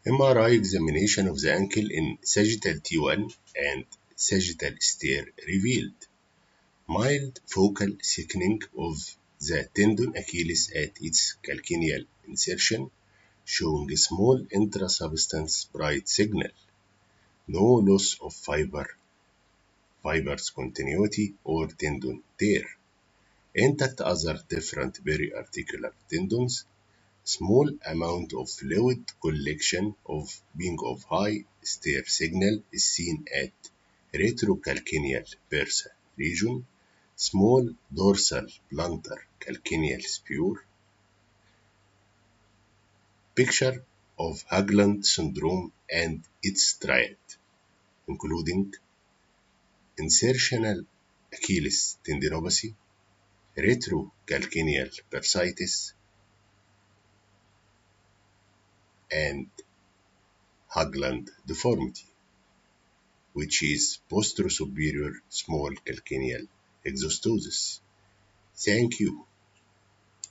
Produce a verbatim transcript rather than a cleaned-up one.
M R I examination of the ankle in sagittal T one and sagittal stair revealed mild focal thickening of the tendon Achilles at its calcaneal insertion, showing a small intrasubstance bright signal. No loss of fiber, fibers continuity or tendon tear. Intact other different periarticular tendons. Small amount of fluid collection of being of high stair signal is seen at retrocalcaneal bursa region. Small dorsal plantar calcaneal spur. Picture of Haglund syndrome and its triad, including insertional Achilles tendinopathy, retrocalcaneal bursitis, and Haglund deformity, which is posterior superior small calcaneal exostosis. Thank you.